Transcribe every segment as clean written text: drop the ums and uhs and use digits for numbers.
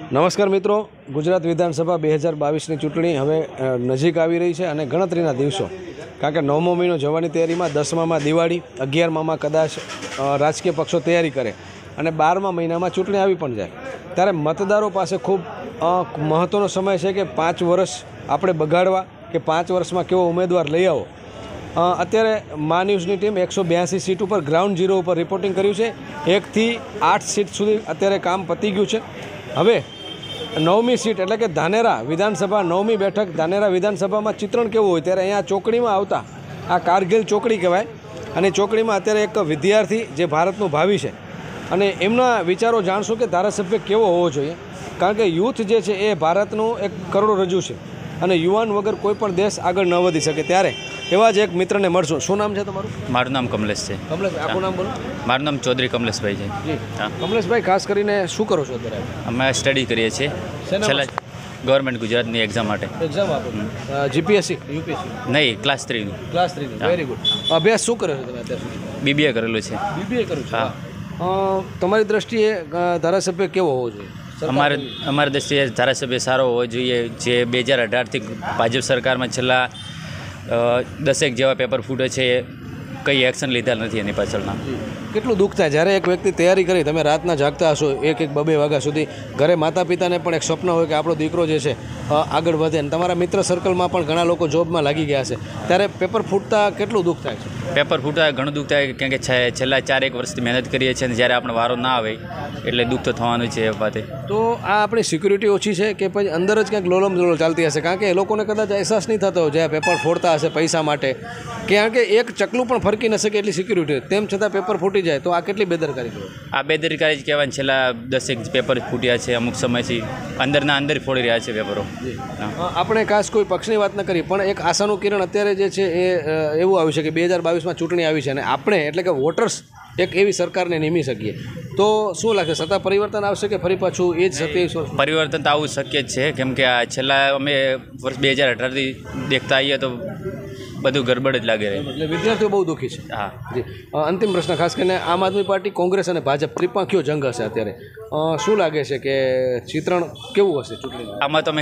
નમસ્કાર મિત્રો, ગુજરાત વિધાનસભા 2022ની ચૂંટણી હવે નજીક આવી રહી છે અને ગણતરીના દિવસો, કારણ કે 9મો મહિનો જવાની તૈયારીમાં, 10મામાં દિવાળી, 11મામાં કદાચ રાજકીય પક્ષો તૈયારી કરે અને 12મા મહિનામાં ચૂંટણી આવી પણ જાય, ત્યારે મતદારો પાસે ખૂબ મહત્ત્વનો સમય છે કે 5 વર્ષ આપણે બગાડવા કે 5 વર્ષમાં કેવો ઉમેદવાર લઈ આવો. અત્યારે મા ન્યૂઝની ટીમ 182 સીટ ઉપર ગ્રાઉન્ડ ઝીરો ઉપર રિપોર્ટિંગ કર્યું છે. 1 થી 8 સીટ સુધી અત્યારે કામ પતી ગયું છે. હવે 9મી સીટ એટલે કે ધાનેરા વિધાનસભા, 9મી બેઠક ધાનેરા વિધાનસભામાં ચિત્રણ કેવું હોય ત્યારે અહીંયા ચોકડીમાં આવતા, આ કારગિલ ચોકડી કહેવાય, અને ચોકડીમાં અત્યારે એક વિદ્યાર્થી જે ભારતનું ભાવિ છે અને એમના વિચારો જાણશું કે ધારાસભ્ય કેવો હોવો જોઈએ, કારણ કે યુથ જે છે એ ભારતનું એક કરોડરજ્જુ છે અને યુવાન વગર કોઈ પણ દેશ આગળ ન વધી શકે. ત્યારે એવા જ એક મિત્રને મળશું. શું નામ છે તમારું? મારું નામ કમલેશ છે. કમલેશ, આખું નામ બોલો. મારું નામ ચૌધરી કમલેશભાઈ છે. જી કમલેશભાઈ, ખાસ કરીને શું કરો છો અત્યારે? અમે સ્ટડી કરીએ છીએ છેલ્લા ગવર્મેન્ટ ગુજરાતની એક્ઝામ માટે. એક્ઝામ આપો? GPSC, UPSC? નહીં, ક્લાસ 3નું. ક્લાસ 3નું, વેરી ગુડ. અભ્યાસ શું કર્યો છો તમે અત્યાર સુધી? બીબીએ કરેલું છે. બીબીએ કરું છો? તમારી દ્રષ્ટિએ ધારાસભ્ય કેવો હોવો જોઈએ? અમારી દ્રષ્ટિએ ધારાસભ્ય સારો હોવો જોઈએ, જે 2018થી ભાજપ સરકારમાં છેલ્લા 10 જેવા પેપર ફૂટે છે, કંઈ એક્શન લીધા નથી એની પાછળના. કેટલું દુઃખ થાય જ્યારે એક વ્યક્તિ તૈયારી કરી, તમે રાતના જાગતા હશો 1-2 વાગ્યા સુધી, ઘરે માતા પિતાને પણ એક સ્વપ્ન હોય કે આપણો દીકરો જે છે આગળ વધે, અને તમારા મિત્ર સર્કલમાં પણ ઘણા લોકો જોબમાં લાગી ગયા છે, ત્યારે પેપર ફૂટતા કેટલું દુઃખ થાય છે? પેપર ફૂટતા ઘણું દુઃખ થાય, કેમ કે છેલ્લા 4-1 વર્ષથી મહેનત કરીએ છીએ અને જ્યારે આપણે વારો ના આવે એટલે દુઃખ તો થવાનું છે એ વાતે. તો આ આપણી સિક્યુરિટી ઓછી છે કે પછી અંદર જ ક્યાંક લોલમ લોલ ચાલતી હશે? કારણ કે એ લોકોને કદાચ અહેસાસ નહીં થતો જ્યાં પેપર ફોડતા હશે પૈસા માટે, કારણ કે એક ચકલું પણ ફરકી ન શકે એટલી સિક્યુરિટી, તેમ છતાં પેપર ફૂટી જાય તો આ કેટલી બેદરકારી કહેવાય? આ બેદરકારી જ કહેવાય. છેલ્લા 10 પેપર ફૂટ્યા છે, અમુક સમયથી અંદરના અંદર ફોડી રહ્યા છે પેપરો. આપણે ખાસ કોઈ પક્ષની વાત ન કરી, પણ એક આશાનું કિરણ અત્યારે જે છે એ એવું આવ્યું છે કે 2022માં ચૂંટણી આવી છે અને આપણે એટલે કે વોટર્સ એક એવી સરકારને નિમી શકીએ, તો શું લાગે, સત્તા પરિવર્તન આવશે કે ફરી પાછું એ જ 27 વર્ષ? પરિવર્તન તો આવું શક્ય જ છે, કેમ કે આ છેલ્લા અમે વર્ષ 2018થી દેખતા આવીએ તો બધું ગડબડ જ લાગે રહે. એટલે વિદ્યાર્થીઓ બહુ દુઃખી છે. હા જી. અંતિમ પ્રશ્ન, ખાસ કરીને આમ આદમી પાર્ટી, કોંગ્રેસ અને ભાજપ ત્રિપાંખીયો જંગ હશે અત્યારે, શું લાગે છે કે ચિત્રણ કેવું હશે ચૂંટણીમાં? આમાં તો અમે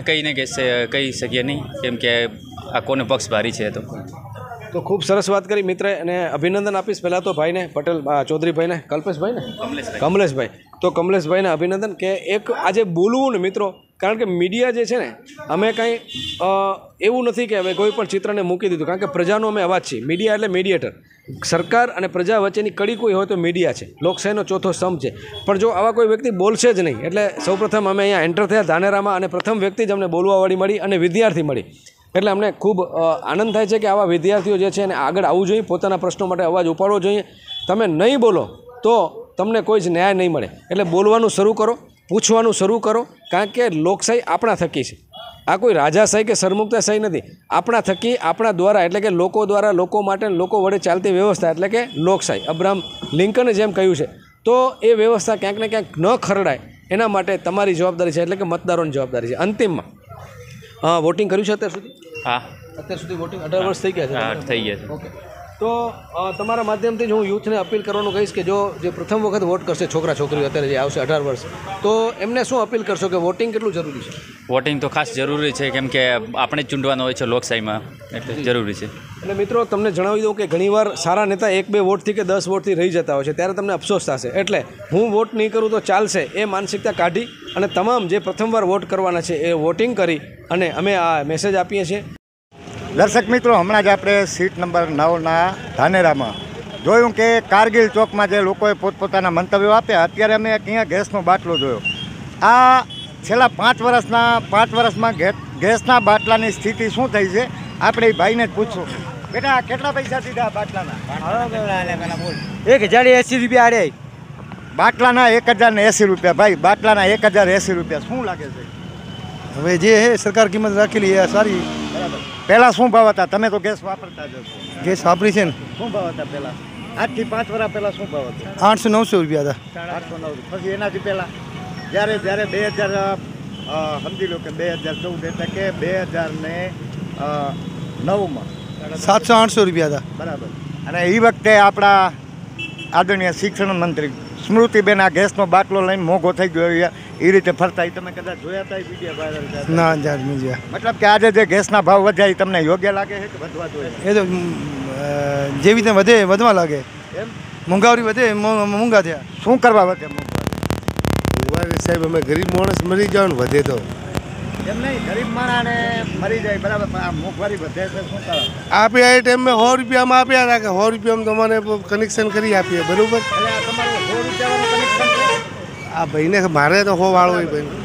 કહી શકીએ નહીં, કેમ કે આ કોને પક્ષ ભારી છે. તો ખૂબ સરસ વાત કરી મિત્રે, અને અભિનંદન આપીશ પહેલાં તો ભાઈને, પટેલ ચૌધરીભાઈને, કમલેશભાઈ. તો કમલેશભાઈને અભિનંદન કે એક આજે બોલવું ને મિત્રો, કારણ કે મીડિયા જે છે ને, અમે કાંઈ એવું નથી કે હવે કોઈ પણ ચિત્રને મૂકી દીધું, કારણ કે પ્રજાનો અમે અવાજ છીએ. મીડિયા એટલે મીડિયેટર, સરકાર અને પ્રજા વચ્ચેની કડી કોઈ હોય તો મીડિયા છે, લોકશાહીનો ચોથો સ્તંભ છે. પણ જો આવા કોઈ વ્યક્તિ બોલશે જ નહીં, એટલે સૌપ્રથમ અમે અહીંયા એન્ટર થયા ધાનેરામાં અને પ્રથમ વ્યક્તિ જ અમને બોલવાવાળી મળી અને વિદ્યાર્થી મળી, એટલે અમને ખૂબ આનંદ થાય છે કે આવા વિદ્યાર્થીઓ જે છે એને આગળ આવવું જોઈએ, પોતાના પ્રશ્નો માટે અવાજ ઉપાડવો જોઈએ. તમે નહીં બોલો તો તમને કોઈ જ ન્યાય નહીં મળે, એટલે બોલવાનું શરૂ કરો, પૂછવાનું શરૂ કરો, કારણ કે લોકશાહી આપણા થકી છે. આ કોઈ રાજાશાહી કે સરમુક્તાશાહી નથી, આપણા થકી, આપણા દ્વારા, એટલે કે લોકો દ્વારા, લોકો માટે, લોકો વડે ચાલતી વ્યવસ્થા એટલે કે લોકશાહી. અબ્રાહમ લિંકને જેમ કહ્યું છે, તો એ વ્યવસ્થા ક્યાંક ને ક્યાંક ન ખરડાય એના માટે તમારી જવાબદારી છે, એટલે કે મતદારોની જવાબદારી છે. અંતિમમાં વોટિંગ કર્યું છે અત્યાર સુધી? હા, અત્યાર સુધી વોટિંગ 18 વર્ષ થઈ ગયા છે? હા, થઈ ગયા છે. ઓકે. તો તમારા માધ્યમથી જ હું યુથને અપીલ કરવાનું કહીશ કે જો જે પ્રથમ વખત વોટ કરશે છોકરા છોકરીઓ અત્યારે જે આવશે 18 વર્ષ, તો એમને શું અપીલ કરશો કે વોટિંગ કેટલું જરૂરી છે? વોટિંગ તો ખાસ જરૂરી છે, કેમ કે આપણે જ ચૂંટવાનું હોય છે લોકશાહીમાં, એટલે જરૂરી છે. એટલે મિત્રો તમને જણાવી દઉં કે ઘણીવાર સારા નેતા 1-2 વોટથી કે 10 વોટથી રહી જતા હોય છે, ત્યારે તમને અફસોસ થશે. એટલે હું વોટ નહીં કરું તો ચાલશે એ માનસિકતા કાઢી અને તમામ જે પ્રથમવાર વોટ કરવાના છે એ વોટિંગ કરી અને અમે આ મેસેજ આપીએ છીએ. દર્શક મિત્રો, હમણાં જ આપણે સીટ નંબર 9ના ધાનેરામાં જોયું કે કારગિલ ચોકમાં જે લોકોએ પોતપોતાના મંતવ્યો આપ્યા, અત્યારે અમે અહીંયા ગેસનો બાટલો જોયો. આ છેલ્લા 5 વર્ષમાં ગેસના બાટલાની સ્થિતિ શું થઈ છે આપણે એ ભાઈને જ પૂછશું. બેટા, કેટલા પૈસા દીધા બાટલાના? 1080 રૂપિયા આડે. બાટલાના 1080 રૂપિયા. ભાઈ, બાટલાના 1080 રૂપિયા શું લાગે છે? હવે જે હે સરકાર કિંમત રાખેલી એ સારી. બરાબર. પહેલાં શું ભાવ હતા? તમે તો ગેસ વાપરતા જ હશો. ગેસ વાપરી છે ને. શું ભાવ હતા પહેલાં? આજથી 5 વર્ષ પહેલાં શું ભાવ હતા? 800-900 રૂપિયા હતા. 800-900. પછી એનાથી પહેલાં જ્યારે 2000 સમજી લો કે 2014 એટલે કે 2009માં 700-800 રૂપિયા હતા. બરાબર. અને એ વખતે આપણા આદરણીય શિક્ષણ મંત્રી સ્મૃતિબેન આ ગેસનો બાટલો લઈને મોંઘો થઈ ગયો એ રીતે ફરતા તમે કદાચ જોયા હતા વિડીયો વાયરલ થયા ના જાત નહીં જોયા. મતલબ કે આજે જે ગેસના ભાવ વધ્યા એ તમને યોગ્ય લાગે છે કે વધવા જોઈએ? એ તો જેવી રીતે વધે વધવા લાગે. એમ મોંઘવારી વધે મોંઘા થયા. શું કરવા વધે મોંઘવારી? સાહેબ અમે ગરીબ માણસ મરી જાવ ને વધે તો એમ નહીં, ગરીબ માણસને મરી જાય બરાબર, પણ આ મોંઘવારી વધે છે શું કારણ? આપ્યા એ ટાઈમમાં 100 રૂપિયામાં આપ્યા હતા કે 100 રૂપિયામાં તમારે કનેક્શન કરી આપીએ બરાબર. એટલે આ તમારે 100 રૂપિયાનું કનેક્શન છે? આ ભાઈને મારે તો 100 વાળો હોય ભાઈ.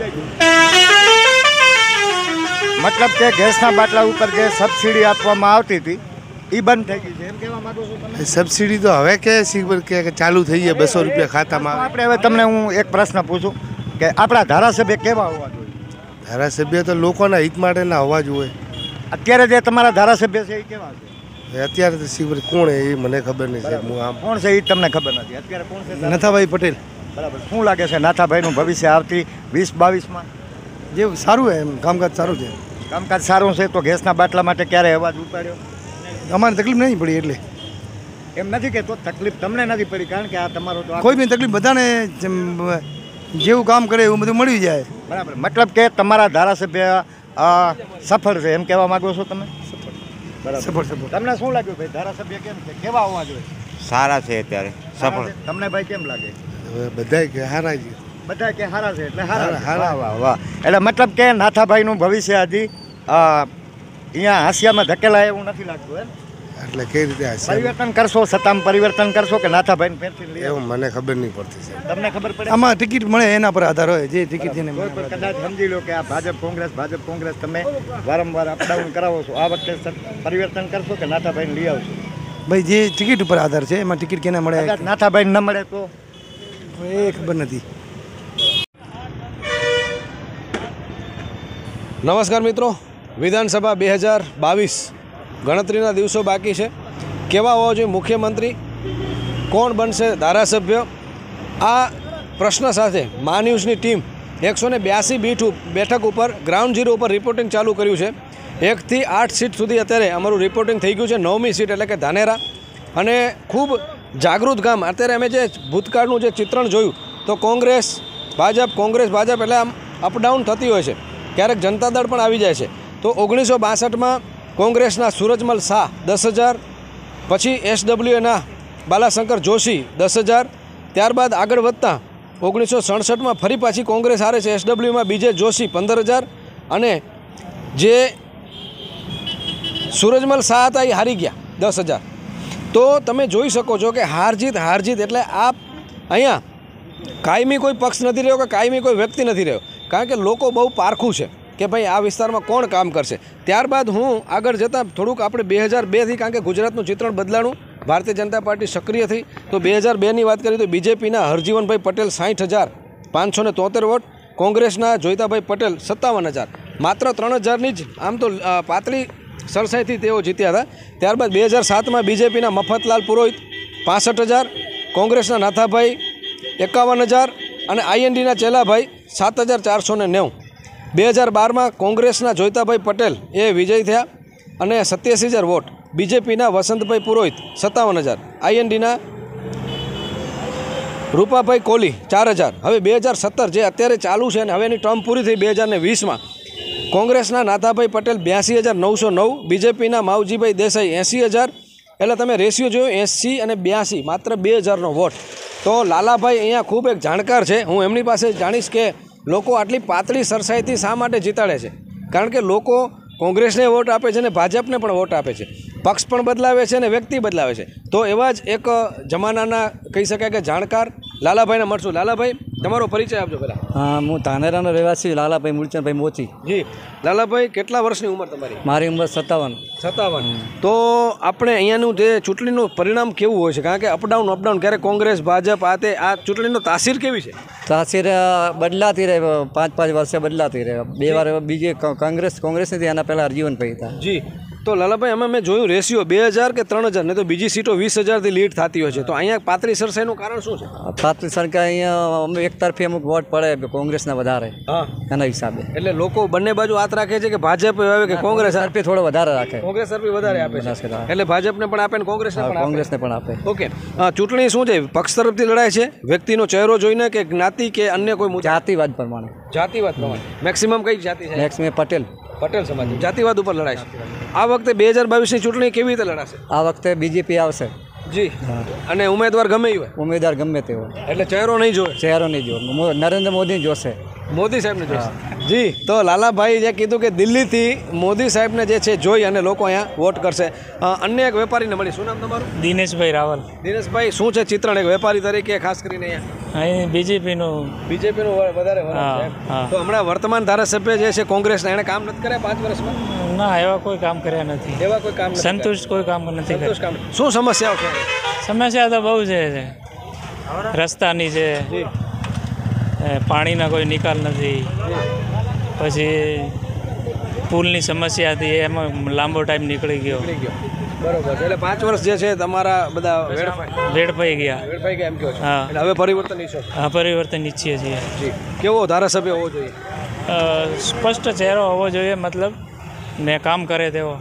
મતલબ કે ગેસના બાટલા ઉપર જે સબસિડી આપવામાં આવતી હતી એ બંધ થઈ ગઈ છે એમ કહેવા માંગુ છું તમે? સબસિડી તો હવે કે ચાલુ થઈ જાય 200 રૂપિયા ખાતામાં આવે. આપણે હવે તમને હું એક પ્રશ્ન પૂછું કે આપણા ધારાસભ્ય કેવા હોવા જોઈએ? ધારાસભ્ય તો લોકોના હિત માટેના હોવા જોઈએ. અત્યારે જે તમારા ધારાસભ્ય છે એ કેવા છે? અત્યારે તો શિવર કોણ એ મને ખબર નહીં સાહેબ. હું આમ કોણ છે એ તમને ખબર નથી. અત્યારે કોણ છે? નથાભાઈ પટેલ. બરાબર. શું લાગે છે નાથાભાઈનું ભવિષ્ય આવતી 2022માં? જે સારું છે એમ કામકાજ સારું છે. કામકાજ સારું છે તો ગેસના બાટલા માટે ક્યારે અવાજ ઉપાડ્યો? અમારે તકલીફ નહીં પડી એટલે. એમ નથી કે તો તકલીફ તમને નથી પડી, કારણ કે આ તમારો તો કોઈ બી તકલીફ બધાને જેવું કામ કરે એવું બધું મળી જાય. બરાબર. મતલબ કે તમારા ધારાસભ્ય સફળ છે એમ કહેવા માંગો છો તમે? બરાબર. સફળ. તમને શું લાગ્યું ભાઈ ધારાસભ્ય કેમ છે, કેવા હોવા જોઈએ? સારા છે અત્યારે સફળ. તમને ભાઈ કેમ લાગે? હવે બધા કે હારા છે. બધા કે હારા છે એટલે હારા. હારા. વાહ વાહ વાહ. એટલે મતલબ કે નાથાભાઈનું ભવિષ્ય હજી અહીંયા હાંસિયામાં ધકેલાય એવું નથી લાગતું એમ? એટલે કઈ રીતે હશે પરિવર્તન કરશો, સત્તામાં પરિવર્તન કરશો કે નાથાભાઈને ફેરથી લઈ એવું મને ખબર નહીં પડતી સાહેબ. તમને ખબર પડે? આમાં ટિકિટ મળે એના પર આધાર હોય. જે ટિકિટ જેને કોઈ પણ કદાચ સમજી લો કે આ ભાજપ કોંગ્રેસ તમે વારંવાર અપડાઉન કરાવો છો, આ વખતે પરિવર્તન કરશો કે નાથાભાઈને લઈ આવશો? ભાઈ જે ટિકિટ ઉપર આધાર છે એમાં ટિકિટ કેને મળે કદાચ નાથાભાઈને ન મળે તો? એ ખબર નથી. નમસ્કાર મિત્રો, વિધાનસભા 2022 ગણતરીના દિવસો બાકી છે. કેવા હોવા જોઈએ મુખ્યમંત્રી, કોણ બનશે ધારાસભ્ય, આ પ્રશ્ન સાથે મા ન્યૂઝની ટીમ 182 બેઠક ઉપર ગ્રાઉન્ડ ઝીરો ઉપર રિપોર્ટિંગ ચાલુ કર્યું છે. 1 થી 8 સીટ સુધી અત્યારે અમારું રિપોર્ટિંગ થઈ ગયું છે. 9મી સીટ એટલે કે ધાનેરા, અને ખૂબ જાગૃત ગામ. અત્યારે અમે જે ભૂતકાળનું જે ચિત્રણ જોયું તો કોંગ્રેસ ભાજપ એટલે આમ અપડાઉન થતી હોય છે. ક્યારેક જનતા દળ પણ આવી જાય છે. તો 1962માં કોંગ્રેસના સૂરજમલ શાહ 10,000, પછી SWના બાલાશંકર જોશી 10,000. ત્યારબાદ આગળ વધતા 1967માં ફરી પાછી કોંગ્રેસ હારે છે. SWમાં બીજે જોશી 15,000, અને જે સૂરજમલ શાહ હતા એ હારી ગયા 10,000. તો તમે જોઈ શકો છો કે હાર જીત એટલે આ અહીંયા કાયમી કોઈ પક્ષ નથી રહ્યો કે કાયમી કોઈ વ્યક્તિ નથી રહ્યો, કારણ કે લોકો બહુ પારખું છે કે ભાઈ આ વિસ્તારમાં કોણ કામ કરશે. ત્યારબાદ હું આગળ જતાં થોડુંક આપણે 2002થી, કારણ કે ગુજરાતનું ચિત્રણ બદલાણું, ભારતીય જનતા પાર્ટી સક્રિય થઈ, તો 2002ની વાત કરીએ તો બીજેપીના હરજીવનભાઈ પટેલ 60,573 વોટ, કોંગ્રેસના જોઈતાભાઈ પટેલ 57,000. માત્ર 3,000ની જ આમ તો પાતળી સરસાઈથી તેઓ જીત્યા હતા. ત્યારબાદ 2007માં બીજેપીના મફતલાલ પુરોહિત 65,000, કોંગ્રેસના નાથાભાઈ 51,000 અને INDના ચેલાભાઈ 7,490. 2012માં કોંગ્રેસના જોઈતાભાઈ પટેલ એ વિજય થયા અને 87,000 વોટ, બીજેપીના વસંતભાઈ પુરોહિત 57,000, INDના રૂપાભાઈ કોલી 4,000. હવે 2017 જે અત્યારે ચાલુ છે અને હવે એની ટર્મ પૂરી થઈ 2020માં, કોંગ્રેસના નાથાભાઈ પટેલ 82,909, બીજેપીના માવજીભાઈ દેસાઈ 80,000. એટલે તમે રેશિયો જોયો 80 અને 82, માત્ર 2,000નો વોટ. તો લાલાભાઈ અહીંયા ખૂબ એક જાણકાર છે. હું એમની પાસે જાણીશ કે લોકો આટલી પાતળી સરસાઈથી શા માટે જીતાડે છે. કારણ કે લોકો કોંગ્રેસને વોટ આપે છે અને ભાજપને પણ વોટ આપે છે. પક્ષ પણ બદલાવે છે અને વ્યક્તિ બદલાવે છે. તો એવા જ એક જમાનાના કહી શકાય કે જાણકાર લાલાભાઈને મળશું. લાલાભાઈ, તમારો પરિચય આપજો પહેલાં. હા, હું ધાનેરાનો રહેવાસી લાલાભાઈ મૂળચંદભાઈ મોચી. જી લાલાભાઈ, કેટલા વર્ષની ઉંમર તમારી? મારી ઉંમર 57. તો આપણે અહીંયાનું જે ચૂંટણીનું પરિણામ કેવું હોય છે? કારણ કે અપડાઉન ક્યારેક કોંગ્રેસ ભાજપ આ ચૂંટણીનો તાસીર કેવી છે? તાસીર બદલાતી રહે, 5-5 વર્ષે બદલાતી રહે. 2 વાર બીજી કોંગ્રેસ નથી, એના પહેલાં હરજીવનભાઈ હતા. જી, તો લાલાભાઈ અમે મેં જોયું રેશિયો 2000 કે 3000 ને તો બીજી સીટો 20,000થી લીડ થતી હોય છે, તો અહીંયા પાતળી સરસાઈનું કારણ શું છે? પાત્રી સરકાર અહીંયા અમે એક તરફી અમુક વોટ પડે કોંગ્રેસના વધારે હા, એના હિસાબે એટલે લોકો બંને બાજુ હાથ રાખે છે કે ભાજપ આવે કે કોંગ્રેસ? તરફી થોડો વધારે રાખે, કોંગ્રેસ તરફી વધારે આપે છે, એટલે ભાજપને પણ આપે ને કોંગ્રેસને પણ આપે. કોંગ્રેસને પણ આપે. ઓકે, ચૂંટણી શું છે? પક્ષ તરફથી લડાય છે, વ્યક્તિનો ચહેરો જોઈને કે જ્ઞાતિ કે અન્ય કોઈ મુદ્દા? જાતિવાદ પ્રમાણે. જાતિવાદ પ્રમાણે. મેક્સિમમ કઈ જાતિ છે? મેક્સિમમ પટેલ સમાજ જાતિવાદ ઉપર લડાય છે. આ વખતે 2022ની ચૂંટણી કેવી રીતે લડાશે? આ વખતે બીજેપી આવશે. જી, અને ઉમેદવાર ગમે એ હોય, ઉમેદવાર ગમે તે હોય, એટલે ચહેરો નહીં જોવે, ચહેરો નહીં જોવે, નરેન્દ્ર મોદી જોશે, મોદી સાહેબને જોશે. જી, તો લાલાભાઈ જે કીધું કે દિલ્હીથી મોદી સાહેબને જે છે જોઈ અને લોકો અહીંયા વોટ કરશે. અન્ય એક વેપારીને મળી, શું નામ તમારું? દિનેશભાઈ રાવલ. દિનેશભાઈ, શું છે ચિત્રણ એક વેપારી તરીકે ખાસ કરીને અહીંયા? અહીં બીજેપીનું વધારે વલણ છે. તો હમણાં વર્તમાન ધારાસભ્ય જે છે કોંગ્રેસના, એણે કામ નથી કર્યા 5 વર્ષમાં? ના, એવા કોઈ કામ કર્યા નથી. એવા કોઈ કામ સંતુષ્ટ કોઈ કામ નથી કર્યા. શું સમસ્યાઓ છે? સમસ્યા તો બહુ છે, રસ્તાની છે, પાણીના કોઈ નિકાલ નથી, પછી પુલની સમસ્યા હતી, એમાં લાંબો ટાઈમ નીકળી ગયો. બરોબર, એટલે 5 વર્ષ જે છે તમારા બધા વેડફાઈ ગયા. એમ કહો છો? હા, એટલે હવે પરિવર્તન ઈચ્છો? હા, પરિવર્તન ઈચ્છીએ છીએ. કેવો ધારાસભ્ય હોવો જોઈએ? સ્પષ્ટ ચહેરો હોવો જોઈએ, મતલબ ને કામ કરે તેવો.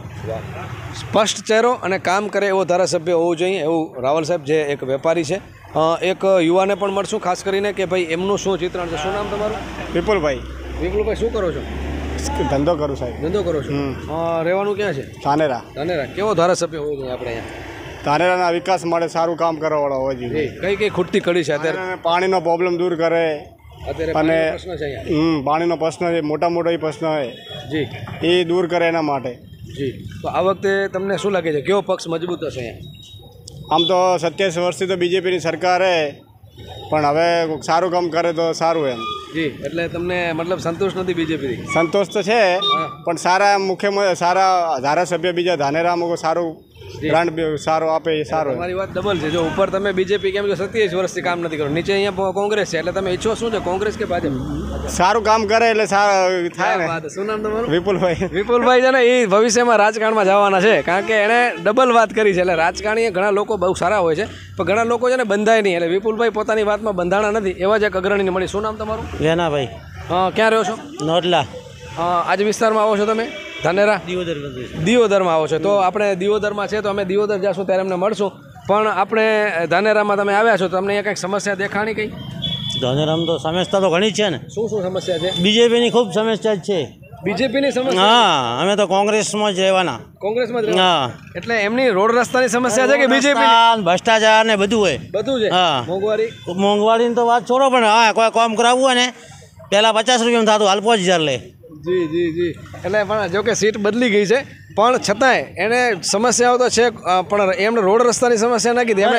સ્પષ્ટ ચહેરો અને કામ કરે એવો ધારાસભ્ય હોવો જોઈએ, એવું રાવલ સાહેબ જે એક વેપારી છે. એક યુવાને પણ મળશું ખાસ કરીને કે ભાઈ એમનું શું ચિત્રણ છે. શું નામ તમારું? વિપુલભાઈ. વિપુલભાઈ, શું કરો છો? ધંધો કરું સાહેબ. ધંધો કરો છો? રહેવાનું ક્યાં છે? ધાનેરા. કેવો ધારાસભ્ય હોવો જોઈએ આપણે અહીંયા? ધાનેરાના વિકાસ માટે સારું કામ કરવાવાળો હોવો જોઈએ. કઈ ખૂટતી કડી છે અત્યારે? પાણીનો પ્રોબ્લેમ દૂર કરે, અને પ્રશ્ન છે અહીંયા. પાણીનો પ્રશ્ન છે, મોટા મોટો પ્રશ્ન છે, જી, એ દૂર કરે એના માટે. જી, તો આ વખતે તમને શું લાગે છે કેવો પક્ષ મજબૂત હશે અહીંયા? આમ તો 27 વર્ષથી તો બીજેપીની સરકાર છે, પણ હવે સારું કામ કરે તો સારું એમ. જી, એટલે તમને મતલબ સંતોષ નથી બીજેપીથી? સંતોષ તો છે, પણ સારા સારા ધારાસભ્ય બીજા ધાનેરામાં સારું બ્રાન્ડ સારો આપે એ સારો. તમારી વાત ડબલ છે. જો ઉપર તમે બીજેપી કેમ કે 27 વર્ષથી કામ નથી કરો, નીચે અહીંયા કોંગ્રેસ છે, એટલે તમે ઈચ્છો શું છે, કોંગ્રેસ કે ભાજપ? સારું કામ કરે એટલે સારું થાય ને. શું નામ તમારું? વિપુલભાઈ. વિપુલભાઈ છે ને એ ભવિષ્યમાં રાજકારણમાં જવાના છે, કારણ કે એણે ડબલ વાત કરી છે. એટલે રાજકારણીએ ઘણા લોકો બહુ સારા હોય છે, પણ ઘણા લોકો છે ને બંધાય નહીં. એટલે વિપુલભાઈ પોતાની વાતમાં બંધાણા નથી, એવા જ એક અગ્રણીને મળી. શું નામ તમારું? વેનાભાઈ. ક્યાં રહ્યો છો? નોટલા. આજ વિસ્તારમાં આવો છો તમે? ધાનેરા દિયોદરમાં આવો છો? તો આપણે દિયોદરમાં છે, તો અમે દિયોદર જઈશું ત્યારે અમને મળશું. પણ આપણે ધાનેરામાં તમે આવ્યા છો, તો તમને અહીંયા કંઈક સમસ્યા દેખાણી? કઈ ધાનેરામાં તો સમસ્યા તો ઘણી છે ને. શું સમસ્યા છે? બીજેપીની ખૂબ સમસ્યા જ છે. બીજેપીની સમસ્યા? હા, અમે તો કોંગ્રેસમાં જ રહેવાના. કોંગ્રેસમાં જ? હા, એટલે એમની રોડ રસ્તાની સમસ્યા છે કે બીજેપી? ભ્રષ્ટાચાર ને બધું હોય. બધું છે. હા, મોંઘવારીની તો વાત છોડો, પણ હા, કોઈ કામ કરાવવું હોય ને પહેલાં 50 રૂપિયામાં થતું, હાલ 5000 લે. જી, એટલે પણ જો કે સીટ બદલી ગઈ છે, પણ છતાંય એને સમસ્યાઓ તો છે, પણ એમને રોડ રસ્તાની સમસ્યા ના કીધી.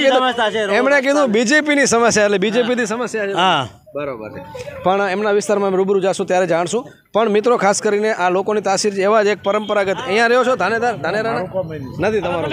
એમણે કીધું બીજેપીની સમસ્યા, એટલે બીજેપીની સમસ્યા છે. હા, બરોબર છે. પણ એમના વિસ્તારમાં અમે રૂબરૂ જશું ત્યારે જાણશું. પણ મિત્રો, ખાસ કરીને આ લોકોની તાસીર એવા જ એક પરંપરાગત. અહીંયા રહ્યો છો ધાનેરા નથી તમારો?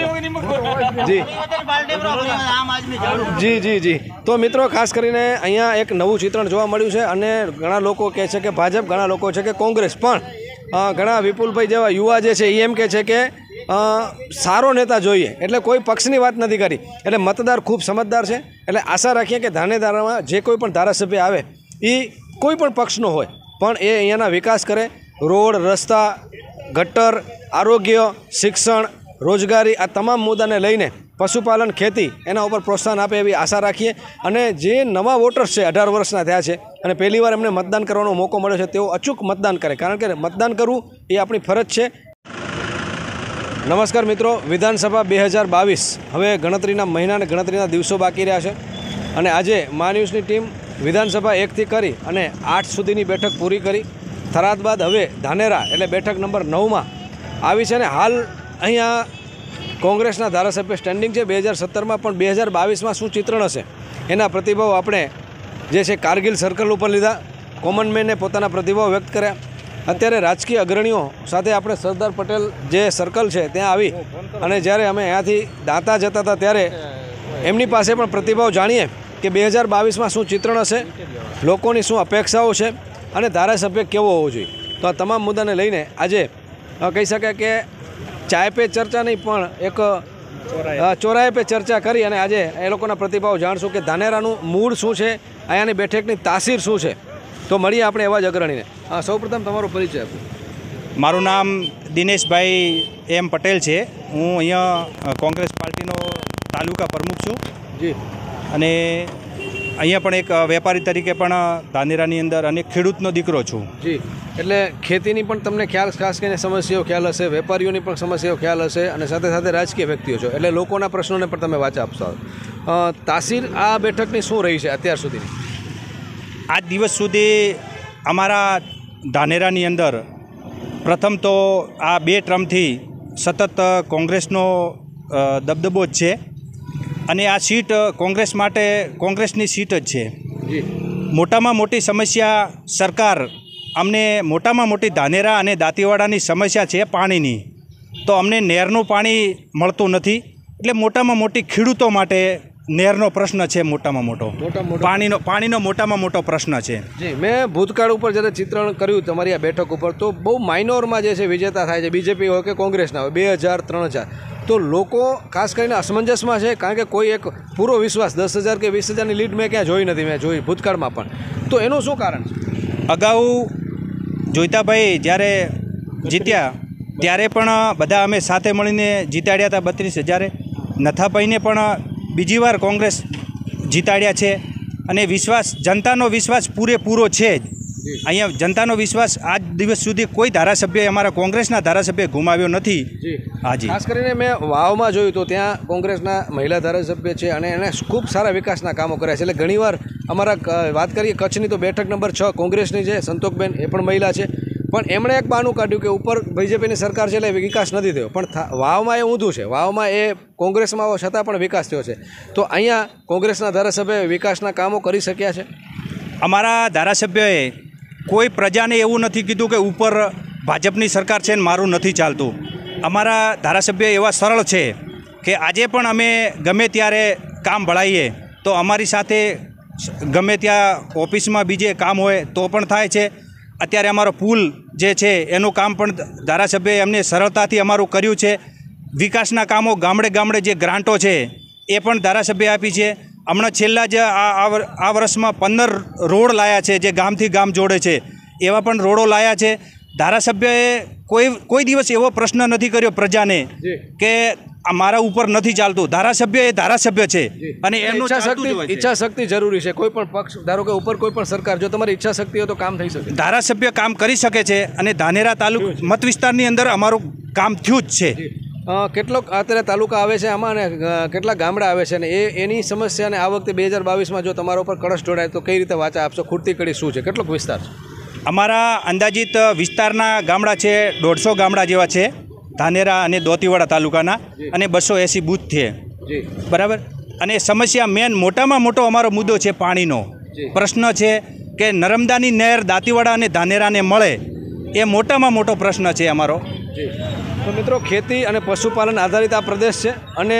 જી. તો મિત્રો, ખાસ કરીને અહીંયા એક નવું ચિત્રણ જોવા મળ્યું છે, અને ઘણા લોકો કહે છે કે ભાજપ, ઘણા લોકો છે કે કોંગ્રેસ, પણ ઘણા વિપુલભાઈ જેવા યુવા જે છે એ એમ કહે છે કે સારો નેતા જોઈએ, એટલે કોઈ પક્ષની વાત નથી કરી. એટલે મતદાર ખૂબ સમજદાર છે. એટલે આશા રાખીએ કે ધાનેરામાં જે કોઈ પણ ધારાસભ્ય આવે એ કોઈ પણ પક્ષનો હોય, પણ એ અહીંયાના વિકાસ કરે. રોડ, રસ્તા, ગટર, આરોગ્ય, શિક્ષણ, રોજગારી, આ તમામ મુદ્દાને લઈને પશુપાલન, ખેતી, એના ઉપર પ્રોત્સાહન આપે એવી આશા રાખીએ. અને જે નવા વોટર્સ છે, 18 વર્ષના થયા છે અને પહેલીવાર એમને મતદાન કરવાનો મોકો મળ્યો છે, તેઓ અચૂક મતદાન કરે, કારણ કે મતદાન કરવું એ આપણી ફરજ છે. નમસ્કાર મિત્રો, વિધાનસભા 2022 હવે ગણતરીના મહિના અને ગણતરીના દિવસો બાકી રહ્યા છે, અને આજે મા ન્યૂઝની ટીમ વિધાનસભા 1થી કરી અને 8 સુધીની બેઠક પૂરી કરી. થરાદ બાદ હવે ધાનેરા એટલે બેઠક નંબર 9માં આવી છે, ને હાલ અહીંયા કોંગ્રેસના ધારાસભ્ય સ્ટેન્ડિંગ છે 2017માં, પણ 2022માં શું ચિત્રણ હશે એના પ્રતિભાવ આપણે જે છે કારગિલ સર્કલ ઉપર લીધા. કોમન મેને પોતાના પ્રતિભાવ વ્યક્ત કર્યા. અત્યારે રાજકીય અગ્રણીઓ સાથે આપણે સરદાર પટેલ જે સર્કલ છે ત્યાં આવી, અને જ્યારે અમે અહીંયાથી દાંતા જતા હતા ત્યારે એમની પાસે પણ પ્રતિભાવ જાણીએ કે 2022માં શું ચિત્રણ હશે, લોકોની શું અપેક્ષાઓ છે, અને ધારાસભ્ય કેવો હોવો જોઈએ. તો આ તમામ મુદ્દાને લઈને આજે કહી શકાય કે ચાય પે ચર્ચા નહીં પણ એક ચોરાહે પે ચર્ચા કરી અને આજે એ લોકોના પ્રતિભાવ જાણશું કે ધાનેરાનું મૂળ શું છે, અહીંયાની બેઠકની તાસીર શું છે. તો મળીએ આપણે એવા જ અગ્રણીને. સૌપ્રથમ તમારો પરિચય આપો. મારું નામ દિનેશભાઈ એમ પટેલ છે. હું અહીંયા કોંગ્રેસ પાર્ટીનો તાલુકા પ્રમુખ છું જી, અને અહીંયા પણ એક વેપારી તરીકે પણ ધાનેરાની અંદર અને ખેડૂતનો દીકરો છું જી. એટલે ખેતીની પણ તમને ખ્યાલ, ખાસ કરીને સમસ્યાઓ ખ્યાલ હશે, વેપારીઓની પણ સમસ્યાઓ ખ્યાલ હશે અને સાથે સાથે રાજકીય વ્યક્તિઓ છો એટલે લોકોના પ્રશ્નોને પણ તમે વાચા આપશો. તાસીર આ બેઠકની શું રહી છે અત્યાર સુધીની? આજ દિવસ સુધી અમારા ધાનેરાની અંદર પ્રથમ તો આ 2 ટર્મથી સતત કોંગ્રેસનો દબદબો જ છે અને આ સીટ કોંગ્રેસ માટે કોંગ્રેસની સીટ જ છે. મોટામાં મોટી સમસ્યા સરકાર અમને મોટામાં મોટી ધાનેરા અને દાંતીવાડાની સમસ્યા છે પાણીની. તો અમને નહેરનું પાણી મળતું નથી એટલે મોટામાં મોટી ખેડૂતો માટે નહેરનો પ્રશ્ન છે મોટામાં મોટો. પાણીનો મોટામાં મોટો પ્રશ્ન છે. જી, મેં ભૂતકાળ ઉપર જ્યારે ચિત્રણ કર્યું તમારી આ બેઠક ઉપર તો બહુ માઇનોરમાં જે છે વિજેતા થાય છે, બીજેપી હોય કે કોંગ્રેસના હોય, 2000, 3000. તો લોકો ખાસ કરીને અસમંજસમાં છે કારણ કે કોઈ એક પૂરો વિશ્વાસ 10,000 કે 20,000ની લીડ મેં ક્યાં જોઈ નથી, મેં જોઈ ભૂતકાળમાં પણ. તો એનું શું કારણ છે? અગાઉ જોઈતાભાઈ જ્યારે જીત્યા ત્યારે પણ બધા અમે સાથે મળીને જીતાડ્યા હતા 32,000. નથાભાઈને પણ બીજી વાર કોંગ્રેસ જીતાડ્યા છે અને વિશ્વાસ, જનતાનો વિશ્વાસ પૂરેપૂરો છે જ. અહીંયા જનતાનો વિશ્વાસ આજ દિવસ સુધી કોઈ ધારાસભ્ય, અમારા કોંગ્રેસના ધારાસભ્ય ગુમાવ્યો નથી. હાજી, ખાસ કરીને મેં વાવમાં જોયું તો ત્યાં કોંગ્રેસના મહિલા ધારાસભ્ય છે અને એને ખૂબ સારા વિકાસના કામો કર્યા છે. એટલે ઘણીવાર અમારા વાત કરીએ કચ્છની તો બેઠક નંબર 6 કોંગ્રેસની છે, સંતોકબેન, એ પણ મહિલા છે. પણ એમણે એક બહાનું કાઢ્યું કે ઉપર બીજેપીની સરકાર છે એટલે વિકાસ નથી થયો, પણ વાવમાં એ ઊંધું છે. વાવમાં એ કોંગ્રેસમાં હોવા છતાં પણ વિકાસ થયો છે. તો અહીંયા કોંગ્રેસના ધારાસભ્યએ વિકાસના કામો કરી શક્યા છે? અમારા ધારાસભ્યોએ કોઈ પ્રજાને એવું નથી કીધું કે ઉપર ભાજપની સરકાર છે ને મારું નથી ચાલતું. અમારા ધારાસભ્ય એવા સરળ છે કે આજે પણ અમે ગમે ત્યારે કામ ભળાઈએ તો અમારી સાથે ગમે ત્યાં ઓફિસમાં બીજે કામ હોય તો પણ થાય છે. અત્યારે અમારો પુલ જે છે એનું કામ પણ ધારાસભ્યએ અમને સરળતાથી અમારું કર્યું છે. વિકાસના કામો ગામડે ગામડે જે ગ્રાન્ટો છે એ પણ ધારાસભ્યએ આપી છે. હમણાં છેલ્લા જ આ વર્ષમાં 15 રોડ લાયા છે જે ગામથી ગામ જોડે છે, એવા પણ રોડો લાયા છે. ધારાસભ્યએ કોઈ દિવસ એવો પ્રશ્ન નથી કર્યો પ્રજાને કે મારા ઉપર નથી ચાલતું. ધારાસભ્ય એ ધારાસભ્ય છે અને એનું ઈચ્છા શક્તિ જરૂરી છે. કોઈ પણ પક્ષ, ધારો કે ઉપર કોઈ પણ સરકાર, જો તમારી ઈચ્છા શક્તિ હોય તો કામ થઈ શકે. ધારાસભ્ય કામ કરી શકે છે અને ધાનેરા તાલુકા મત વિસ્તારની અંદર અમારું કામ થયું જ છે. કેટલોક અત્યારે તાલુકા આવે છે આમાં અને કેટલા ગામડા આવે છે અને એની સમસ્યાને આ વખતે 2022માં જો તમારા ઉપર કળશ જોડાય તો કઈ રીતે વાચા આપશો? ખૂટતી કડી શું છે? કેટલોક વિસ્તાર છે? અમારા અંદાજિત વિસ્તારના ગામડા છે 150 ગામડા જેવા છે ધાનેરા અને દોતીવાડા તાલુકાના, અને 280 બૂથ છે. બરાબર. અને સમસ્યા મેન મોટામાં મોટો અમારો મુદ્દો છે પાણીનો પ્રશ્ન છે કે નર્મદાની નહેર દાંતીવાડા અને ધાનેરાને મળે, એ મોટામાં મોટો પ્રશ્ન છે અમારો. તો મિત્રો, ખેતી અને પશુપાલન આધારિત આ પ્રદેશ છે અને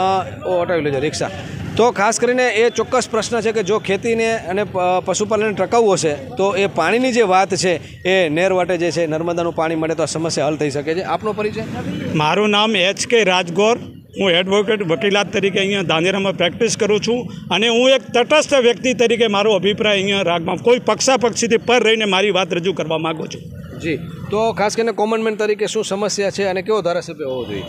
હટાવી લેજો રિક્ષા. તો ખાસ કરીને એ ચોક્કસ પ્રશ્ન છે કે જો ખેતીને અને પશુપાલનને ટકાવવું હશે તો એ પાણીની જે વાત છે એ નહેર વાટે જે છે નર્મદાનું પાણી મળે તો આ સમસ્યા હલ થઈ શકે છે. આપનો પરિચય? મારું નામ HK રાજગોર. હું એડવોકેટ વકીલાત તરીકે અહીંયા ધાનેરામાં પ્રેક્ટિસ કરું છું અને હું એક તટસ્થ વ્યક્તિ તરીકે મારો અભિપ્રાય અહીંયા રાખમાં કોઈ પક્ષાપક્ષીથી પર રહીને મારી વાત રજૂ કરવા માગું છું. જી, તો ખાસ કરીને કોમન મેન તરીકે શું સમસ્યા છે અને કેવો ધારાસભ્ય હોવો જોઈએ?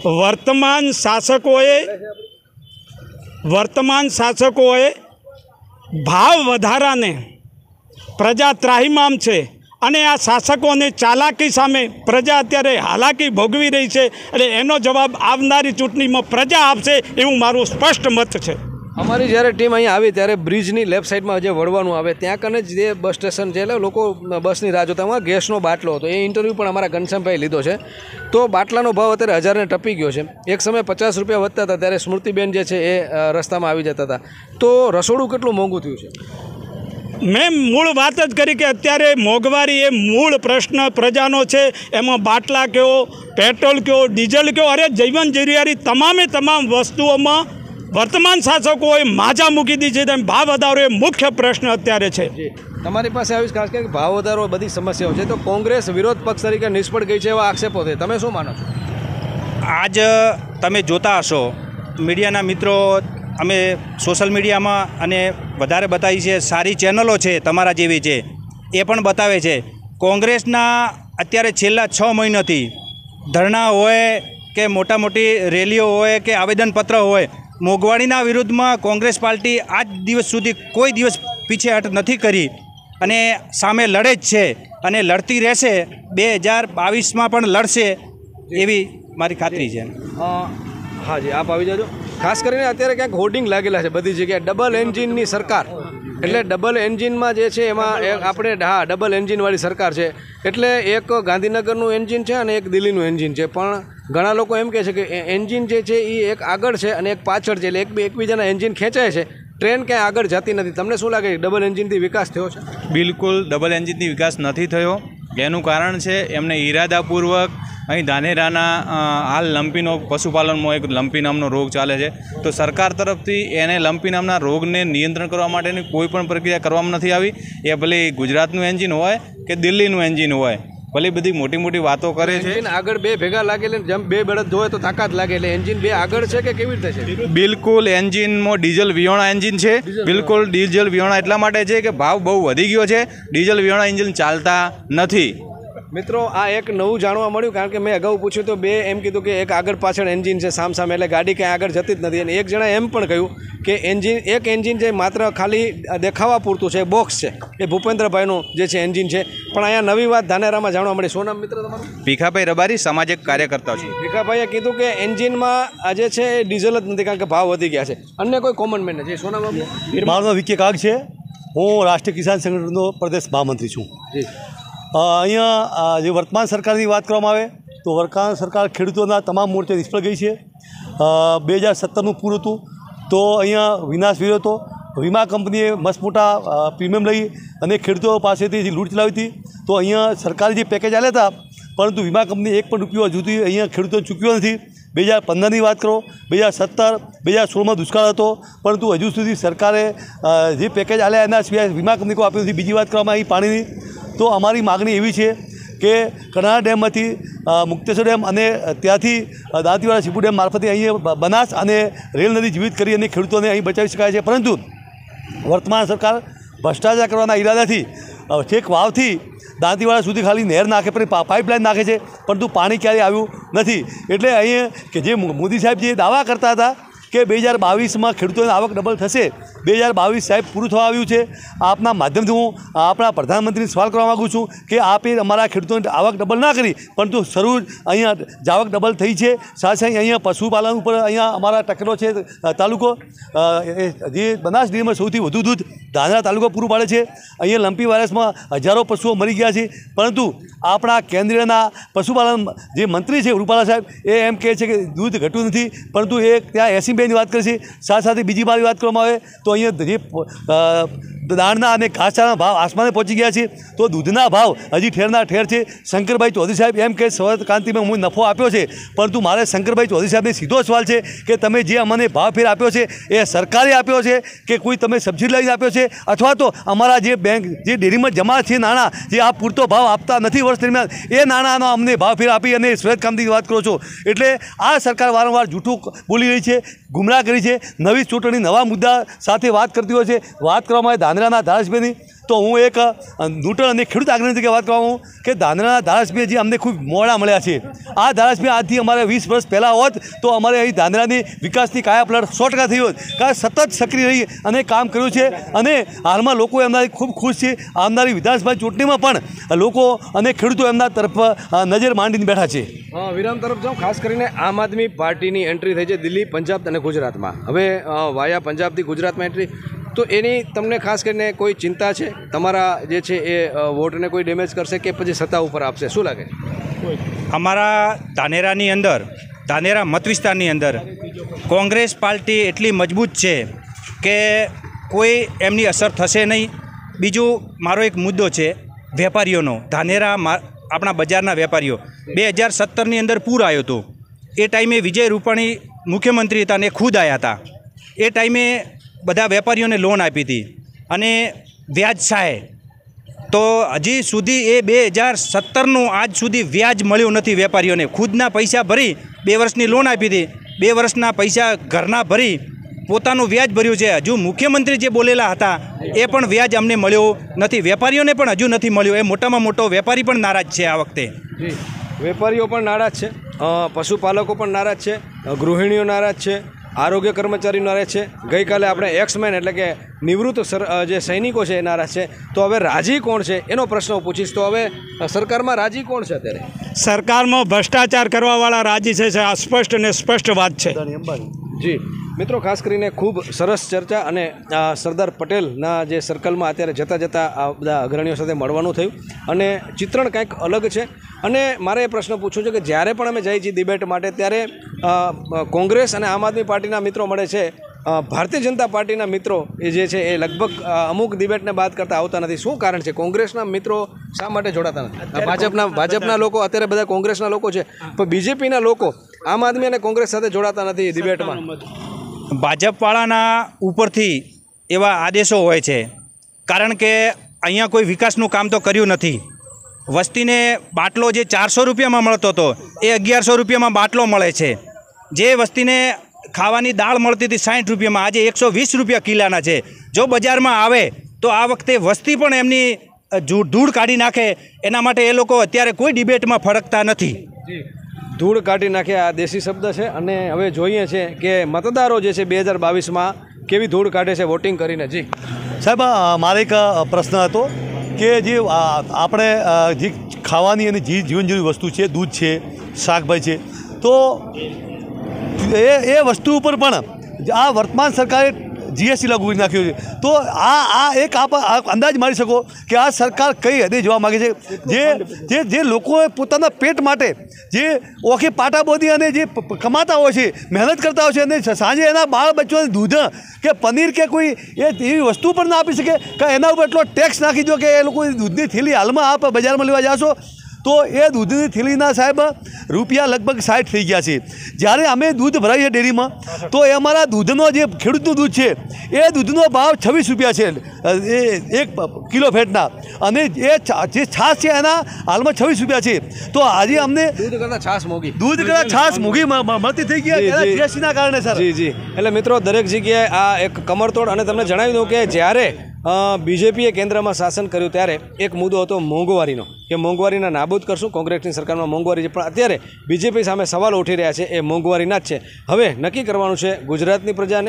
વર્તમાન શાસકોએ ભાવ વધારાને પ્રજા ત્રાહિમામ છે અને આ શાસકોની ચાલાકી સામે પ્રજા અત્યારે હાલાકી ભોગવી રહી છે. એટલે એનો જવાબ આવનારી ચૂંટણીમાં પ્રજા આપશે એવું મારું સ્પષ્ટ મત છે. અમારી જ્યારે ટીમ અહીંયા આવી ત્યારે બ્રિજની લેફ્ટ સાઈડમાં જે વળવાનું આવે ત્યાં કને જ જે બસ સ્ટેશન છે એટલે લોકો બસની રાહ જોતા, એમાં ગેસનો બાટલો હતો. એ ઇન્ટરવ્યૂ પણ અમારા ઘનશ્યામભાઈ લીધો છે. તો બાટલાનો ભાવ અત્યારે 1000ને ટપી ગયો છે. એક સમયે 50 રૂપિયા વધતા હતા ત્યારે સ્મૃતિબેન જે છે એ રસ્તામાં આવી જતા હતા. તો રસોડું કેટલું મોંઘું થયું છે? મેં મૂળ વાત જ કરી કે અત્યારે મોંઘવારી એ મૂળ પ્રશ્ન પ્રજાનો છે. એમાં બાટલા કહો, પેટ્રોલ કહો, ડીઝલ કહો, અરે જીવન જરૂરિયાતી તમામ વસ્તુઓમાં વર્તમાન શાસકોએ માજા મૂકી દીધી છે. ભાવ વધારો એ મુખ્ય પ્રશ્ન અત્યારે છે. તમારી પાસે આવીશ ખાસ કરીને ભાવ વધારો બધી સમસ્યાઓ છે તો કોંગ્રેસ વિરોધ પક્ષ તરીકે નિષ્ફળ ગઈ છે એવા આક્ષેપો છે, તમે શું માનો છો? આજ તમે જોતા હશો મીડિયાના મિત્રો, અમે સોશિયલ મીડિયામાં અને વધારે બતાવી છે, સારી ચેનલો છે તમારા જેવી છે એ પણ બતાવે છે. કોંગ્રેસના અત્યારે છેલ્લા 6 મહિનાથી ધરણા હોય કે મોટા મોટી રેલીઓ હોય કે આવેદનપત્ર હોય, મોંઘવારીના વિરુદ્ધમાં કોંગ્રેસ પાર્ટી આજ દિવસ સુધી કોઈ દિવસ પીછેહટ નથી કરી અને સામે લડે જ છે અને લડતી રહેશે. 2022માં પણ લડશે એવી મારી ખાતરી છે. હા જી, આપ આવી જાજો. ખાસ કરીને અત્યારે ક્યાંક હોર્ડિંગ લાગેલા છે બધી જગ્યાએ, ડબલ એન્જિનની સરકાર. એટલે ડબલ એન્જિનમાં જે છે એમાં આપણે ડબલ એન્જિનવાળી સરકાર છે. એટલે એક ગાંધીનગરનું એન્જિન છે અને એક દિલ્હીનું એન્જિન છે. પણ ઘણા લોકો એમ કહે છે કે એન્જિન જે છે એ એક આગળ છે અને એક પાછળ છે, એટલે એકબીજાના એન્જિન ખેંચાય છે, ટ્રેન ક્યાંય આગળ જતી નથી. તમને શું લાગે, ડબલ એન્જિનથી વિકાસ થયો છે? બિલકુલ ડબલ એન્જિનથી વિકાસ નથી થયો. એનું કારણ છે એમને ઈરાદાપૂર્વક અહીં ધાનેરાના હાલ લંપી પશુપાલનમાં એક લંપી નામનો રોગ ચાલે છે, તો સરકાર તરફથી એને લંપી નામના રોગને નિયંત્રણ કરવા માટેની કોઈ પણ પ્રક્રિયા કરવામાં નથી આવી. એ ભલે ગુજરાતનું એન્જિન હોય કે દિલ્હીનું એન્જિન હોય, ભલે બધી મોટી મોટી વાતો કરે છે. આગળ બે ભેગા લાગે, જેમ બે બળદ હોય તો તાકાત લાગે, એટલે એન્જિન બે આગળ છે કે કેવી રીતે છે? બિલકુલ એન્જિનમાં ડીઝલ વિહોણા એન્જિન છે. બિલકુલ ડીઝલ વિહોણા એટલા માટે છે કે ભાવ બહુ વધી ગયો છે, ડીઝલ વિહોણા એન્જિન ચાલતા નથી. મિત્રો, આ એક નવું જાણવા મળ્યું, કારણ કે મેં અગાઉ પૂછ્યું તો બે એમ કીધું કે એક આગળ પાછળ એન્જિન છે સામ સામે, એટલે ગાડી ક્યાંય આગળ જતી જ નથી. અને એક જણા એમ પણ કહ્યું કે એક એન્જિન છે માત્ર ખાલી દેખાવા પૂરતું છે, બોક્સ છે, એ ભૂપેન્દ્રભાઈનું જે છે એન્જિન છે. પણ અહીંયા નવી વાત ધાનેરામાં જાણવા મળી. શું નામ મિત્ર તમારું? ભીખાભાઈ રબારી, સામાજિક કાર્યકર્તા છું. ભીખાભાઈએ કીધું કે એન્જિનમાં આજે છે એ ડીઝલ જ નથી, કારણ કે ભાવ વધી ગયા છે. અન્ય કોઈ કોમન મેન નથી. શું નામ આપણું? મારું નામ વિકે કાગ છે. હું રાષ્ટ્રીય કિસાન સંગઠનનો પ્રદેશ મહામંત્રી છું. અહીંયા જે વર્તમાન સરકારની વાત કરવામાં આવે તો વર્તમાન સરકાર ખેડૂતોના તમામ મોરચે નિષ્ફળ ગઈ છે. 2017નું પૂરું હતું તો અહીંયા વિનાશ થયો હતો. વીમા કંપનીએ મસ્ત મોટા પ્રીમિયમ લઈ અને ખેડૂતો પાસેથી જે લૂંટ ચલાવી હતી, તો અહીંયા સરકારી જે પેકેજ આપ્યા હતા, પરંતુ વીમા કંપની એક પણ રૂપિયો હજુ સુધી અહીંયા ખેડૂતોને ચૂક્યો નથી. 2015ની વાત કરો, 2017, 2016માં દુષ્કાળ હતો, પરંતુ હજુ સુધી સરકારે જે પેકેજ આપ્યા એના સિવાય વીમા કંપની કોઈ આપ્યું નથી. બીજી વાત કરવામાં આવી પાણીની, તો અમારી માગણી એવી છે કે કરનાળ ડેમમાંથી મુક્તેશ્વર ડેમ અને ત્યાંથી દાંતીવાડા સીપુ ડેમ મારફતે અહીંયા બનાસ અને રેલ નદી જીવિત કરી અને ખેડૂતોને અહીં બચાવી શકાય છે. પરંતુ વર્તમાન સરકાર ભ્રષ્ટાચાર કરવાના ઈરાદાથી છેક વાવથી દાંતીવાડા સુધી ખાલી નહેર નાખે, પણ પાઇપલાઇન નાખે છે, પરંતુ પાણી ક્યારેય આવ્યું નથી. એટલે અહીંયા કે જે મોદી સાહેબ જે દાવા કરતા હતા કે 2022માં ખેડૂતોની આવક ડબલ થશે, 2022 સાહેબ પૂરું થવા આવ્યું છે. આપના માધ્યમથી હું આપણા પ્રધાનમંત્રીને સવાલ કરવા માગું છું કે આપે અમારા ખેડૂતોની આવક ડબલ ના કરી, પરંતુ શરૂ અહીંયા જાવક ડબલ થઈ છે. સાથે સાથે અહીંયા પશુપાલન ઉપર અહીંયા અમારા ટકેલો છે તાલુકો, જે બનાસ ડેરીમાં સૌથી વધુ દૂધ ધાનેરા તાલુકો પૂરું પાડે છે. અહીંયા લંપી વાયરસમાં હજારો પશુઓ મરી ગયા છે, પરંતુ આપણા કેન્દ્રીયના પશુપાલન જે મંત્રી છે રૂપાલા સાહેબ, એ એમ કહે છે કે દૂધ ઘટ્યું નથી, પરંતુ એ ત્યાં 82ની વાત કરે છે. સાથે સાથે બીજી મારી વાત કરવામાં આવે તો અહીંયા જે દાળના અને ઘાસચારાના ભાવ આસમાને પહોંચી ગયા છે, તો દૂધના ભાવ હજી ઠેરના ઠેર છે. શંકરભાઈ ચૌધરી સાહેબ એમ કે સ્વર્ત ક્રાંતિમાં હું નફો આપ્યો છે, પરંતુ મારે શંકરભાઈ ચૌધરી સાહેબને સીધો સવાલ છે કે તમે જે અમને ભાવ ફેર આપ્યો છે એ સરકારે આપ્યો છે કે કોઈ તમે સબસિડી લઈને આપ્યો છે, અથવા તો અમારા જે બેંક જે ડેરીમાં જમા છે નાણાં જે આપ પૂરતો ભાવ આપતા નથી વર્ષ દરમિયાન, એ નાણાંનો અમને ભાવ ફેર આપી અને સ્વર્ત ક્રાંતિની વાત કરો છો. એટલે આ સરકાર વારંવાર જૂઠું બોલી રહી છે, ગુમરાહ કરી છે. નવી ચૂંટણી નવા મુદ્દા સાથે વાત કરતી હોય છે. વાત કરવામાં આવે ધાનેરાના ધારાસભ્યની, તો હું એક નૂતન અને ખેડૂત આગળ તરીકે વાત કરવા હું કે ધાનેરાના ધારાસભ્ય જે અમને ખૂબ મોડા મળ્યા છે. આ ધારાસભ્ય આજથી અમારે 20 વર્ષ પહેલાં હોત તો અમારે અહીં ધાનેરાની વિકાસની કાયાપલટ 100% થઈ હોત, કારણ સતત સક્રિય રહી અને કામ કર્યું છે. અને હાલમાં લોકો એમનાથી ખૂબ ખુશ છે. આવનારી વિધાનસભા ચૂંટણીમાં પણ લોકો અને ખેડૂતો એમના તરફ નજર માંડીને બેઠા છે. વિરામ તરફ જાઉં. ખાસ કરીને આમ આદમી પાર્ટીની એન્ટ્રી થઈ છે દિલ્હી, પંજાબ અને ગુજરાતમાં. હવે વાયા પંજાબથી ગુજરાતમાં એન્ટ્રી, તો એની તમને ખાસ કરીને કોઈ ચિંતા છે? તમારા જે છે એ વોટને કોઈ ડેમેજ કરશે કે પછી સત્તા ઉપર આપશે? શું લાગે? અમારા ધાનેરાની અંદર, ધાનેરા મત વિસ્તારની અંદર કોંગ્રેસ પાર્ટી એટલી મજબૂત છે કે કોઈ એમની અસર થશે નહીં. બીજું મારો એક મુદ્દો છે વેપારીઓનો. ધાનેરા આપણા બજારના વેપારીઓ 2017ની અંદર પૂર આવ્યો હતો. એ ટાઈમે વિજય રૂપાણી મુખ્યમંત્રી હતા અને ખુદ આવ્યા હતા. એ ટાઈમે બધા વેપારીઓને લોન આપી હતી અને વ્યાજ સહાય તો હજી સુધી એ 2017નું આજ સુધી વ્યાજ મળ્યું નથી વેપારીઓને. ખુદના પૈસા ભરી 2 વર્ષની લોન આપી હતી, 2 વર્ષના પૈસા ઘરના ભરી પોતાનું વ્યાજ ભર્યું છે. હજુ મુખ્યમંત્રી જે બોલેલા હતા એ પણ વ્યાજ અમને મળ્યો નથી, વેપારીઓને પણ હજુ નથી મળ્યું. એ મોટામાં મોટો વેપારી પણ નારાજ છે આ વખતે. વેપારીઓ પણ નારાજ છે, પશુપાલકો પણ નારાજ છે, ગૃહિણીઓ નારાજ છે, આરોગ્ય કર્મચારીઓ નારાજ છે. ગઈકાલે આપણે એક્સમેન એટલે કે નિવૃત્ત જે સૈનિકો છે એ નારાજ છે. તો હવે રાજી કોણ છે એનો પ્રશ્ન પૂછીશ. તો હવે સરકારમાં રાજી કોણ છે અત્યારે? સરકારમાં ભ્રષ્ટાચાર કરવાવાળા રાજી છે, આ સ્પષ્ટ અને સ્પષ્ટ વાત છે. જી મિત્રો, ખાસ કરીને ખૂબ સરસ ચર્ચા અને સરદાર પટેલના જે સર્કલમાં અત્યારે જતાં જતાં આ બધા અગ્રણીઓ સાથે મળવાનું થયું અને ચિત્રણ કંઈક અલગ છે. અને મારે એ પ્રશ્ન પૂછવું છે કે જ્યારે પણ અમે જઈએ છીએ ડિબેટ માટે ત્યારે કોંગ્રેસ અને આમ આદમી પાર્ટીના મિત્રો મળે છે, ભારતીય જનતા પાર્ટીના મિત્રો એ જે છે એ લગભગ અમુક ડિબેટને બાદ કરતા આવતા નથી. શું કારણ છે? કોંગ્રેસના મિત્રો શા માટે જોડાતા નથી? ભાજપના લોકો અત્યારે બધા કોંગ્રેસના લોકો છે, પણ બીજેપીના લોકો આમ આદમી અને કોંગ્રેસ સાથે જોડાતા નથી ડિબેટમાં. ભાજપવાળાના ઉપરથી એવા આદેશો હોય છે, કારણ કે અહીંયા કોઈ વિકાસનું કામ તો કર્યું નથી. વસ્તીને બાટલો જે 400 રૂપિયામાં મળતો હતો એ 1100 રૂપિયામાં બાટલો મળે છે. જે વસ્તીને ખાવાની દાળ મળતી હતી 60 રૂપિયામાં આજે 120 રૂપિયા કિલાના છે. જો બજારમાં આવે તો આ વખતે વસ્તી પણ એમની ધૂળ કાઢી નાખે, એના માટે એ લોકો અત્યારે કોઈ ડિબેટમાં ફરકતા નથી. ધૂળ કાઢી નાખે આ દેશી શબ્દ છે. અને હવે જોઈએ છે કે મતદારો જે છે 2022માં કેવી ધૂળ કાઢે છે વોટિંગ કરીને. જી સાહેબ, મારે એક પ્રશ્ન હતો કે જે આપણે જે ખાવાની અને જે જીવન જરૂરી વસ્તુ છે, દૂધ છે, શાકભાજી છે, તો એ વસ્તુ ઉપર પણ આ વર્તમાન સરકારે જીએસટી લાગુ કરી નાખ્યું છે. તો આ એક આપ અંદાજ મારી શકો કે આ સરકાર કઈ હદે જોવા માગે છે? જે લોકોએ પોતાના પેટ માટે જે ઓખે પાટા બોધી અને જે કમાતા હોય છે, મહેનત કરતા હોય છે, અને સાંજે એના બાળ બચ્ચોને દૂધ કે પનીર કે કોઈ એવી વસ્તુ પણ ના આપી શકે કે એના ઉપર એટલો ટેક્સ નાખી દો કે એ લોકો દૂધની થેલી હાલમાં આપ બજારમાં લેવા જાશો તો એ દૂધની થેલીના સાહેબ રૂપિયા લગભગ 60 થઈ ગયા છે. જ્યારે અમે દૂધ ભરાઈએ ડેરીમાં તો એ અમારા દૂધનો જે ખેડૂતનું દૂધ છે એ દૂધનો ભાવ 26 રૂપિયા છે એ 1 કિલો ફેટના, અને એ જે છાશ છે એના હાલમાં 26 રૂપિયા છે. તો આજે અમને દૂધ કરતાં છાશ મોંઘી મળતી થઈ ગયા જીએસટીના કારણે સર. જી એટલે મિત્રો, દરેક જગ્યાએ આ એક કમરતોડ. અને તમને જણાવી દઉં કે જ્યારે બીજેપીએ કેન્દ્રમાં શાસન કર્યું ત્યારે એક મુદ્દો હતો મોંઘવારીનો, કે મોંઘવારીના નાબૂદ કરશું. કોંગ્રેસની સરકારમાં મોંઘવારી છે, પણ અત્યારે બીજેપી સામે સવાલો ઉઠી રહ્યા છે એ મોંઘવારીના જ છે. હવે નક્કી કરવાનું છે ગુજરાતની પ્રજાને.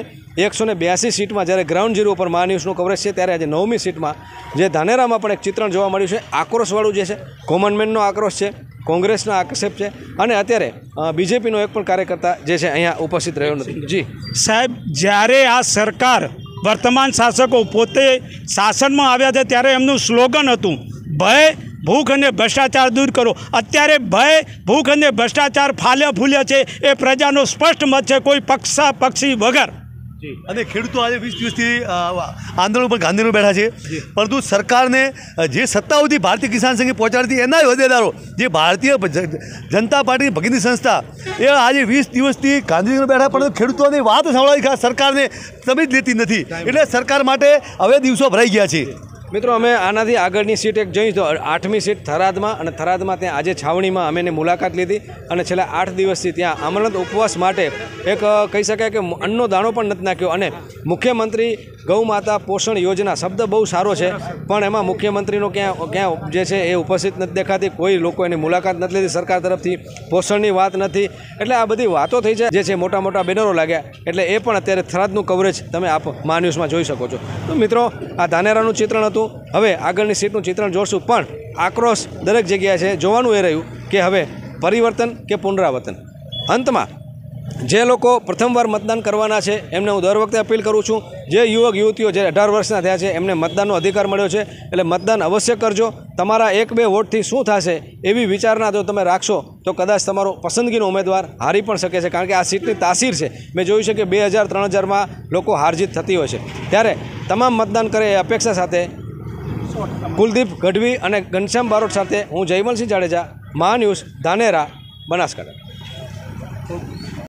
182 સીટમાં જ્યારે ગ્રાઉન્ડ ઝીરો ઉપર મા ન્યૂઝનું કવરેજ છે ત્યારે આજે 9મી સીટમાં જે ધાનેરામાં પણ એક ચિત્રણ જોવા મળ્યું છે, આક્રોશવાળું જે છે, કોમન મેનનો આક્રોશ છે, કોંગ્રેસનો આક્ષેપ છે, અને અત્યારે બીજેપીનો એક પણ કાર્યકર્તા જે છે અહીંયા ઉપસ્થિત રહ્યો નથી. જી સાહેબ, જ્યારે આ સરકાર વર્તમાન શાસકો પોતે શાસનમાં આવ્યા છે ત્યારે એમનું સ્લોગન હતું ભય, ભૂખ અને ભ્રષ્ટાચાર દૂર કરો. અત્યારે ભય, ભૂખ અને ભ્રષ્ટાચાર ફાલ્યા ફૂલ્યા છે એ પ્રજાનો સ્પષ્ટ મત છે, કોઈ પક્ષી વગર. અને ખેડૂતો આજે 20 દિવસથી આંદોલન પર ગાંધીનગર બેઠા છે, પરંતુ સરકારને જે સત્તા સુધી ભારતીય કિસાન સંઘે પહોંચાડતી એના હોદ્દેદારો જે ભારતીય જનતા પાર્ટીની ભગીની સંસ્થા એ આજે 20 દિવસથી ગાંધીનગર બેઠા, પરંતુ ખેડૂતોની વાત સાંભળવાની સરકારને તમે જ લેતી નથી. એટલે સરકાર માટે હવે દિવસો ભરાઈ ગયા છે. મિત્રો, અમે આનાથી આગળની સીટ એક જોઈ તો 8મી સીટ થરાદમાં, અને થરાદમાં ત્યાં આજે છાવણીમાં અમે મુલાકાત લીધી અને છેલ્લા 8 દિવસથી ત્યાં અમરનાથ ઉપવાસ માટે એક કહી શકાય કે અન્નનો દાણો પણ નથી નાખ્યો. અને મુખ્યમંત્રી ગૌ માતા પોષણ યોજના શબ્દ બહુ સારો છે, પણ એમાં મુખ્યમંત્રીનો ક્યાં જે છે એ ઉપસ્થિત નથી દેખાતી. કોઈ લોકો એની મુલાકાત નથી લીધી સરકાર તરફથી, પોષણની વાત નથી. એટલે આ બધી વાતો થઈ છે જે છે મોટા મોટા બેનરો લાગ્યા. એટલે એ પણ અત્યારે થરાદનું કવરેજ તમે આપ મા ન્યૂઝમાં જોઈ શકો છો. તો મિત્રો, આ ધાનેરાનું ચિત્રણ હતું. હવે આગળની સીટનું ચિત્રણ જોશું, પણ આક્રોશ દરેક જગ્યાએ છે. જોવાનું એ રહ્યું કે હવે પરિવર્તન કે પુનરાવર્તન. અંતમાં જે લોકો પ્રથમવાર મતદાન કરવાના છે એમને હું દર વખતે અપીલ કરું છું, જે યુવક યુવતીઓ જે 18 વર્ષના થયા છે એમને મતદાનનો અધિકાર મળ્યો છે, એટલે મતદાન અવશ્ય કરજો. તમારા 1-2 વોટથી શું થશે એવી વિચારણા જો તમે રાખશો તો કદાચ તમારો પસંદગીનો ઉમેદવાર હારી પણ શકે છે, કારણ કે આ સીટની તાસીર છે. મેં જોયું છે કે 2000-3000માં લોકો હારજીત થતી હોય છે. ત્યારે તમામ મતદાન કરે એ અપેક્ષા સાથે કુલદીપ ગઢવી અને ઘનશ્યામ બારોટ સાથે હું જયમલસિંહ જાડેજા, મા ન્યૂઝ, ધાનેરા, બનાસકાંઠા.